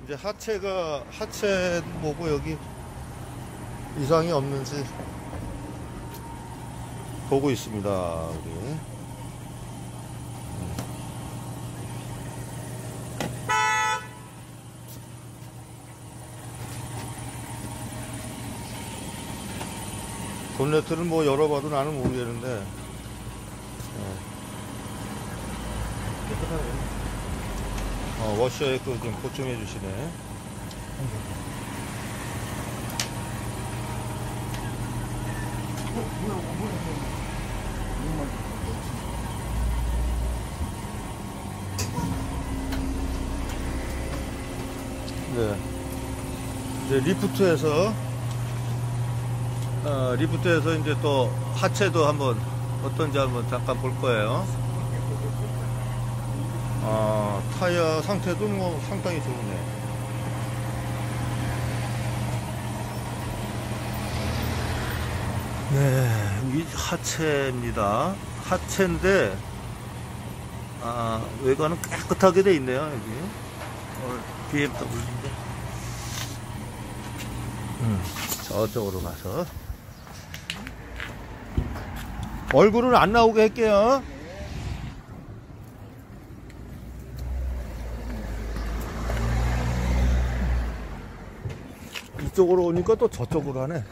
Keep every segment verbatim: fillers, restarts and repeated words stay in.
이제 하체가 하체 보고 여기 이상이 없는지 보고 있습니다. 우리. 본네트를 뭐 열어봐도 나는 모르겠는데. 네. 어, 워셔에 그 좀 보충해 주시네. 네. 이제 리프트에서 어, 리프트에서 이제 또 하체도 한번 어떤지 한번 잠깐 볼 거예요. 아, 타이어 상태도 뭐 상당히 좋네. 네, 이 하체입니다. 하체인데, 아, 외관은 깨끗하게 돼 있네요, 여기. 어, 비엠더블유인데. 음, 저쪽으로 가서. 얼굴은 안 나오게 할게요. 이쪽으로 오니까 또 저쪽으로 하네.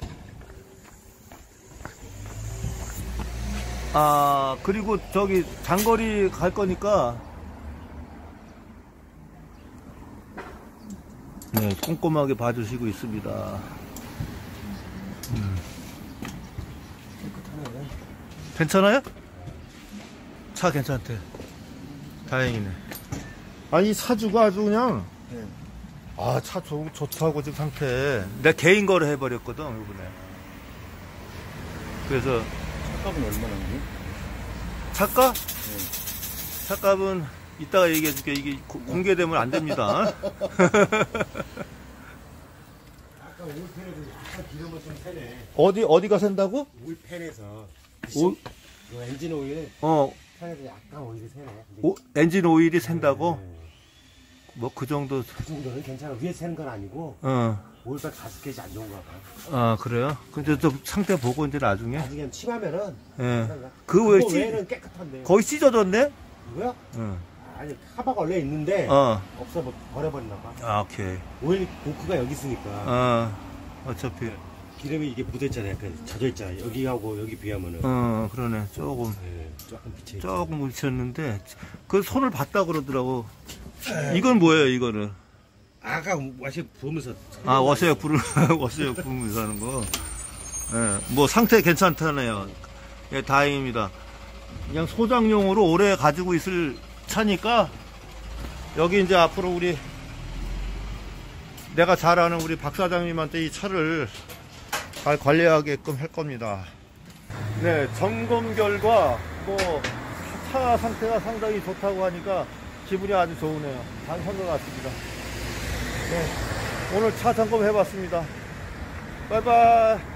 아, 그리고 저기 장거리 갈 거니까 네, 꼼꼼하게 봐주시고 있습니다. 음. 괜찮아요? 차 괜찮대. 다행이네. 아니 사주가 아주 그냥 네. 아, 차 좋, 좋다고 지금 상태. 내가 개인 거를 해버렸거든 이번에. 그래서 차값은 얼마나요? 차값? 네. 차값은 이따가 얘기해 줄게. 이게 고, 공개되면 안 됩니다. 아까 올펜에서 약간 기름을 좀 새네. 어디 어디가 샌다고? 올펜에서 오, 엔진 오일 어, 펜에서 약간 오일이 새네. 오, 엔진 오일이 샌다고? 네. 뭐 그 정도. 그 정도는 괜찮아. 위에 새는 건 아니고 어. 오일백 다섯 개지 안 좋은가 봐. 아, 그래요? 근데 좀 상태 보고 이제 나중에. 나중에 침하면은 예. 그 그 외 외에는 깨끗한데. 거의 찢어졌네? 뭐야? 응. 아니 카바가 원래 있는데 어. 없어 뭐 버려버렸나 봐. 아, 오케이. 오일 고크가 여기 있으니까 어. 어차피. 기름이 이게 묻어있잖아요. 약간 젖어있잖아요. 여기하고 여기 비하면은. 어, 그러네. 조금. 네, 조금 비쳐. 조금 묻혔는데 그 손을 봤다 그러더라고. 이건 뭐예요, 이거는? 아까 와시 부으면서. 아, 워셔액 부르 워셔액 부으면서 하는 거. 예, 뭐 상태 괜찮다네요. 예, 다행입니다. 그냥 소장용으로 오래 가지고 있을 차니까 여기 이제 앞으로 우리 내가 잘 아는 우리 박 사장님한테 이 차를 잘 관리하게끔 할 겁니다. 네, 점검 결과 뭐 차 상태가 상당히 좋다고 하니까 기분이 아주 좋으네요. 단선 것 같습니다. 네, 오늘 차 점검 해봤습니다. 바이바이.